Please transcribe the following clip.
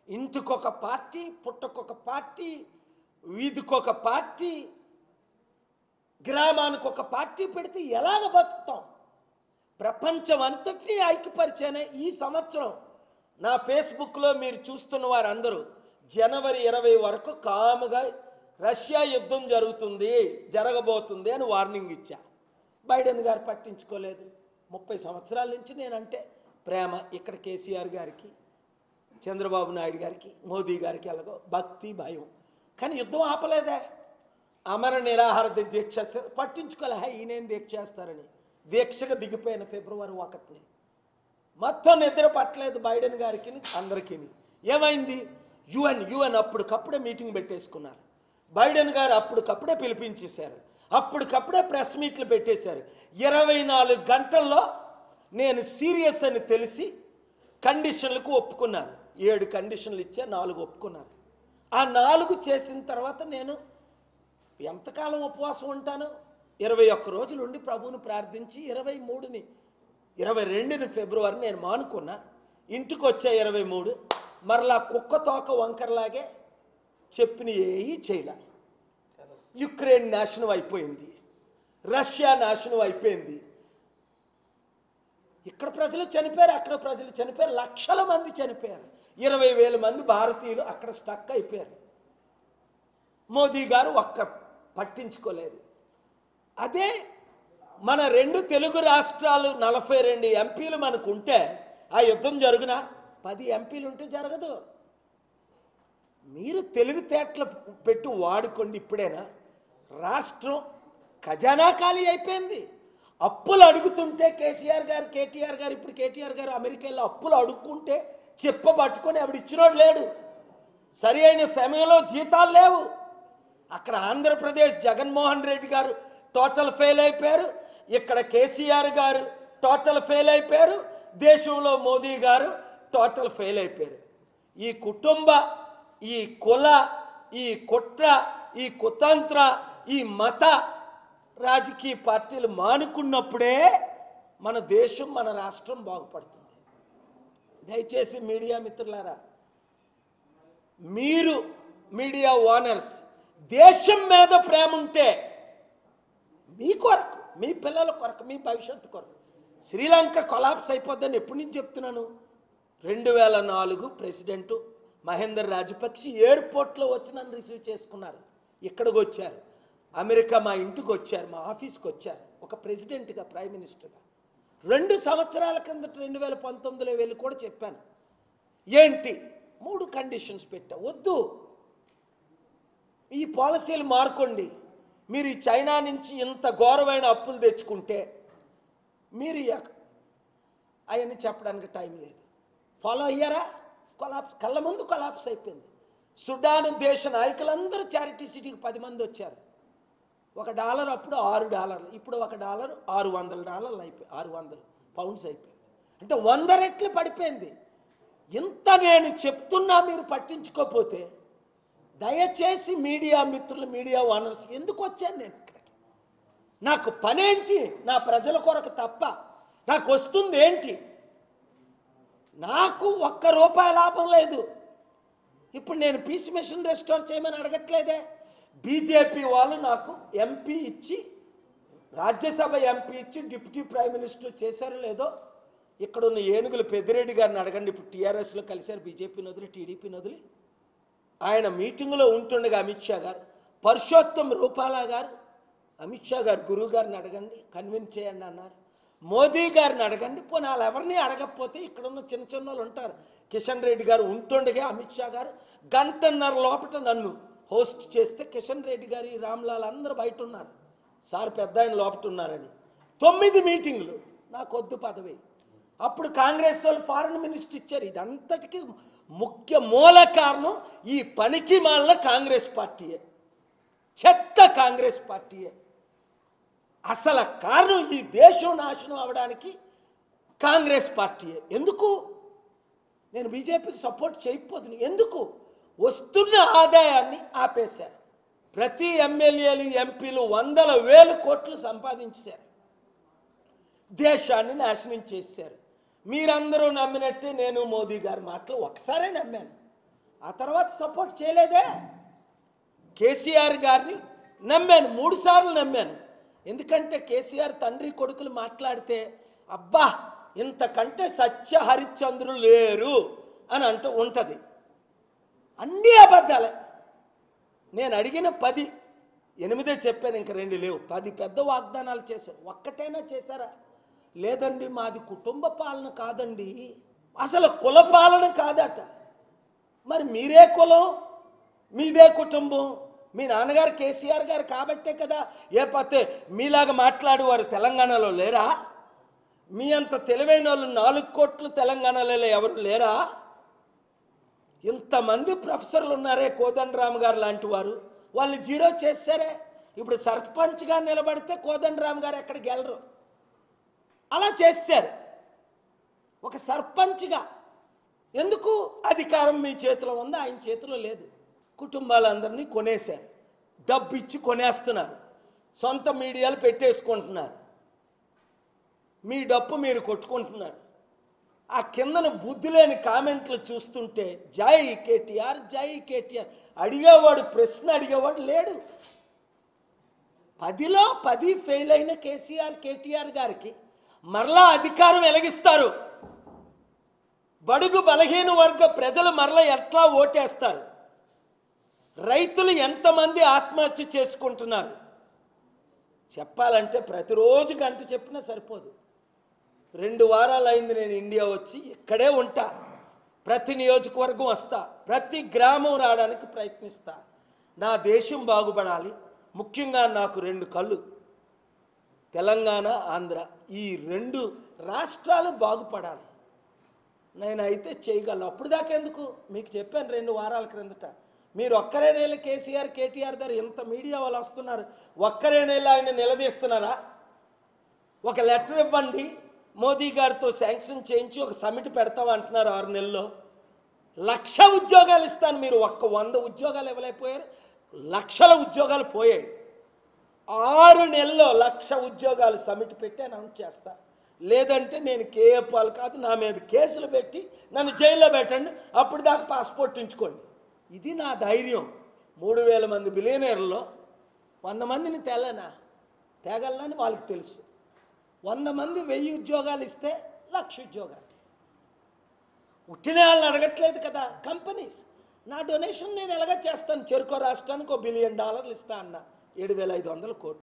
ఇంటికొక party, పుట్టకొక party, వీధికొక party, గ్రామానికి ఒక పార్టీ పెడితే ఎలాగ బతుకుతాం? ప్రపంచం అంతటినీ ఐక్యపరిచానే ఈ సంవత్సరం నా ఫేస్బుక్లో మీరు చూస్తున్న వారందరూ జనవరి 20 వరకు కాముగా రష్యా యుద్ధం జరగబోతుంది అని వార్నింగ్ ఇచ్చా. బైడెన్ గారు పట్టించుకోలేదు. 30 సంవత్సరాల నుంచి నేనంటే ప్రేమ. ఇక్కడ కేసీఆర్ గారికి, చంద్రబాబు నాయుడు గారికి, మోదీ గారికి ఎలాగో భక్తి, భయం. కానీ యుద్ధం ఆపలేదే. అమర నిరాహార దీక్ష పట్టించుకోలే. ఈయనేం దీక్ష చేస్తారని దీక్షగా దిగిపోయిన ఫిబ్రవరి 1 మొత్తం నిద్ర పట్టలేదు బైడెన్ గారికి, అందరికీ. ఏమైంది? యుఎన్ అప్పటికప్పుడే మీటింగ్ పెట్టేసుకున్నారు. బైడెన్ గారు అప్పటికప్పుడే పిలిపించేశారు, అప్పటికప్పుడే ప్రెస్ మీట్లు పెట్టేశారు. 24 గంటల్లో నేను సీరియస్ అని తెలిసి కండిషన్లకు ఒప్పుకున్నాను. 7 కండిషన్లు ఇచ్చా, 4 ఒప్పుకున్నాను. ఆ 4 చేసిన తర్వాత నేను ఎంతకాలం ఉపవాసం ఉంటాను? 21 రోజులు ఉండి ప్రభువుని ప్రార్థించి 22 ఫిబ్రవరి నేను మానుకున్నా. ఇంటికి వచ్చా 23. మరలా కుక్క తోక వంకరలాగే చెప్పిన ఏవి చేయలే. యుక్రెయిన్ నాశనం అయిపోయింది, రష్యా నాశనం అయిపోయింది. ఇక్కడ ప్రజలు చనిపోయారు, అక్కడ ప్రజలు చనిపోయారు, లక్షల మంది చనిపోయారు. 20,000 మంది భారతీయులు అక్కడ స్టక్ అయిపోయారు. మోదీ గారు పట్టించుకోలేదు. అదే మన 2 తెలుగు రాష్ట్రాలు 42 ఎంపీలు మనకుంటే ఆ యుద్ధం జరుగునా? 10 ఎంపీలు ఉంటే జరగదు. మీరు తెలివితేటలు పెట్టి వాడుకోండి. ఇప్పుడేనా రాష్ట్రం ఖజానా ఖాళీ అయిపోయింది. అప్పులు అడుగుతుంటే కేటీఆర్ గారు ఇప్పుడు కేటీఆర్ గారు అమెరికాలో అప్పులు అడుక్కుంటే చెప్పబట్టుకొని ఆవిడ ఇచ్చినోడు లేడు. సరి అయిన సమయంలో జీతాలు లేవు. అక్కడ ఆంధ్రప్రదేశ్ జగన్మోహన్ రెడ్డి గారు టోటల్ ఫెయిల్ అయిపోయారు, ఇక్కడ కేసీఆర్ గారు టోటల్ ఫెయిల్ అయిపోయారు, దేశంలో మోదీ గారు టోటల్ ఫెయిల్ అయిపోయారు. ఈ కుటుంబ, ఈ కుల, ఈ కుట్ర, ఈ కుతంత్ర, ఈ మత రాజకీయ పార్టీలు మానుకున్నప్పుడే మన దేశం, మన రాష్ట్రం బాగుపడుతుంది. దయచేసి మీడియా మిత్రులారా, మీరు మీడియా ఓనర్స్, దేశం మీద ప్రేమ ఉంటే మీ కొరకు, మీ పిల్లల కొరకు, మీ భవిష్యత్తు కొరకు. శ్రీలంక కొలాప్స్ అయిపోద్దని ఎప్పటి నుంచి చెప్తున్నాను. 2004 ప్రెసిడెంట్ మహేందర్ రాజపక్ష ఎయిర్పోర్ట్లో వచ్చి నన్ను రిసీవ్ చేసుకున్నారు. ఇక్కడికి వచ్చారు, అమెరికా మా ఇంటికి వచ్చారు, మా ఆఫీస్కి వచ్చారు. ఒక ప్రెసిడెంట్గా, ప్రైమ్ మినిస్టర్గా 2 సంవత్సరాల కిందట 2019లో వెళ్ళి కూడా చెప్పాను. ఏంటి 3 కండిషన్స్ పెట్టా. వద్దు, ఈ పాలసీలు మార్కోండి. మీరు ఈ చైనా నుంచి ఇంత ఘోరమైన అప్పులు తెచ్చుకుంటే మీరు అవన్నీ చెప్పడానికి టైం లేదు. ఫాలో అయ్యారా? కొలాప్స్, కళ్ళ ముందు కొలాప్స్ అయిపోయింది. సుడాన్ దేశ నాయకులందరూ చారిటీ సిటీకి 10 మంది వచ్చారు. $1 అప్పుడు $6, ఇప్పుడు $1 $600 అయిపోయి, 600 పౌండ్స్ అయిపోయింది. అంటే 100 రెట్లు పడిపోయింది. ఇంత నేను చెప్తున్నా మీరు పట్టించుకోకపోతే దయచేసి మీడియా మిత్రులు, మీడియా ఓనర్స్, ఎందుకు వచ్చాను నేను ఇక్కడికి? నాకు పనేంటి? నా ప్రజల కొరకు తప్ప నాకు వస్తుంది ఏంటి? నాకు ₹1 లాభం లేదు. ఇప్పుడు నేను పీస్ మిషన్ రెస్టోర్ చేయమని అడగట్లేదే. బీజేపీ వాళ్ళు నాకు ఎంపీ ఇచ్చి, రాజ్యసభ ఎంపీ ఇచ్చి డిప్యూటీ ప్రైమ్ మినిస్టర్ చేశారో లేదో. ఇక్కడున్న ఏనుగులు పెద్దిరెడ్డి గారిని అడగండి. ఇప్పుడు టీఆర్ఎస్లో కలిశారు, బీజేపీని వదిలి, టీడీపీని వదిలి. ఆయన మీటింగ్లో ఉంటుండగా అమిత్ షా గారు, పరుషోత్తం రూపాలా గారు, అమిత్ షా గారు గురువు గారిని అడగండి, కన్విన్స్ చేయండి అన్నారు. మోదీ గారిని అడగండి. పోనీ వాళ్ళు ఎవరిని అడగకపోతే ఇక్కడున్న చిన్న వాళ్ళు ఉంటారు. కిషన్ రెడ్డి గారు ఉంటుండగా అమిత్ షా గారు 1.5 గంట లోపల నన్ను హోస్ట్ చేస్తే, కిషన్ రెడ్డి గారు, ఈ రామ్లాల్ అందరూ బయట ఉన్నారు, సార్ పెద్ద ఆయన లోపల ఉన్నారని. 9 మీటింగులు. నాకు వద్దు పదవి. అప్పుడు కాంగ్రెస్ వాళ్ళు ఫారెన్ మినిస్టర్ ఇచ్చారు. ఇదంతటికీ ముఖ్య మూల కారణం ఈ పనికి మాలిన కాంగ్రెస్ పార్టీయే, చెత్త కాంగ్రెస్ పార్టీయే. అసలు కారణం ఈ దేశం నాశనం అవడానికి కాంగ్రెస్ పార్టీయే. ఎందుకు? నేను బీజేపీకి సపోర్ట్ చేయకపోతుంది. ఎందుకు? వస్తున్న ఆదాయాన్ని ఆపేశారు. ప్రతి ఎమ్మెల్యేలు, ఎంపీలు 100,000 కోట్లు సంపాదించారు, దేశాన్ని నాశనం చేశారు. మీరందరూ నమ్మినట్టే నేను మోదీ గారి మాటలు ఒకసారే నమ్మాను. ఆ తర్వాత సపోర్ట్ చేయలేదే. కేసీఆర్ గారిని నమ్మాను, 3 సార్లు నమ్మాను. ఎందుకంటే కేసీఆర్ తండ్రి కొడుకులు మాట్లాడితే అబ్బా ఇంతకంటే సత్య హరిశ్చంద్రులు లేరు అని అంటూ ఉంటుంది. అన్నీ అబద్ధాలే. నేను అడిగిన 10, 8 చెప్పాను, ఇంక 2 లేవు. 10 పెద్ద వాగ్దానాలు చేశారు, ఒక్కటైనా చేశారా? లేదండి, మాది కుటుంబ పాలన కాదండి, అసలు కుల పాలన కాదట. మరి మీరే కులం, మీదే కుటుంబం, మీ నాన్నగారు కేసీఆర్ గారు కాబట్టే కదా. ఏ పతే మీలాగా మాట్లాడేవారు తెలంగాణలో లేరా? మీ అంత తెలివైన వాళ్ళు 4 కోట్లు తెలంగాణలో ఎవరు లేరా? ఇంతమంది ప్రొఫెసర్లు ఉన్నారే, కోదండరామ్ గారు లాంటి వారు, వాళ్ళు జీరో చేశారే. ఇప్పుడు సర్పంచ్గా నిలబడితే కోదండరామ్ గారు ఎక్కడికి వెళ్ళరు, అలా చేశారు. ఒక సర్పంచ్గా ఎందుకు? అధికారం మీ చేతిలో ఉంది, ఆయన చేతిలో లేదు. కుటుంబాలందరినీ కొనేశారు, డబ్బు ఇచ్చి కొనేస్తున్నారు, సొంత మీడియాలు పెట్టేసుకుంటున్నారు, మీ డప్పు మీరు కొట్టుకుంటున్నారు. ఆ కిందన బుద్ధి లేని కామెంట్లు చూస్తుంటే జై కేటీఆర్, జై కేటీఆర్. అడిగేవాడు, ప్రశ్న అడిగేవాడు లేడు. 10లో 10 ఫెయిల్ అయిన కేసీఆర్ కేటీఆర్ గారికి మరలా అధికారం వెలిగిస్తారు. బడుగు బలహీన వర్గ ప్రజలు మరలా ఎట్లా ఓటేస్తారు? రైతులు ఎంతమంది ఆత్మహత్య చేసుకుంటున్నారు? చెప్పాలంటే ప్రతిరోజు గంట చెప్పినా సరిపోదు. 2 వారాలు అయింది నేను ఇండియా వచ్చి, ఇక్కడే ఉంటా, ప్రతి నియోజకవర్గం వస్తా, ప్రతి గ్రామం రావడానికి ప్రయత్నిస్తా. నా దేశం బాగుపడాలి, ముఖ్యంగా నాకు 2 కళ్ళు, తెలంగాణ, ఆంధ్ర, ఈ 2 రాష్ట్రాలు బాగుపడాలి. నేనైతే చేయగలను. అప్పుడు దాకా ఎందుకు? మీకు చెప్పాను 2 వారాల క్రిందట, మీరు ఒక్కరేనేళ్ళు కేసీఆర్ కేటీఆర్ గారు ఇంత మీడియా వాళ్ళు వస్తున్నారు, ఒక్కరేనేళ్ళు ఆయన నిలదీస్తున్నారా? ఒక లెటర్ ఇవ్వండి, మోదీ గారితో శాంక్షన్ చేయించి ఒక సమిట్ పెడతాం అంటున్నారు. 6 నెలల్లో 1,00,000 ఉద్యోగాలు ఇస్తాను. మీరు 100 ఉద్యోగాలు ఇవ్వలేకపోయారు, లక్షల ఉద్యోగాలు పోయాయి. 6 నెలల్లో 1,00,000 ఉద్యోగాలు సమిట్ పెట్టి అనౌన్స్ చేస్తా. లేదంటే నేను కేఏ పాల్ కాదు, నా మీద కేసులు పెట్టి నన్ను జైల్లో పెట్టండి, అప్పుడు దాకా పాస్పోర్ట్ ఉంచుకోండి. ఇది నా ధైర్యం. 3,000 మంది బిలియనీర్లలో 100 మందిని తేగలనని వాళ్ళకి తెలుసు. 100 మంది 1000 ఉద్యోగాలు ఇస్తే 1,00,000 ఉద్యోగాలు. ఉట్టిన వాళ్ళని అడగట్లేదు కదా కంపెనీస్. నా డొనేషన్ నేను ఎలాగ చేస్తాను? చెరుకు రాష్ట్రానికి $1 బిలియన్ ఇస్తా అన్న, 7,500 కోట్లు.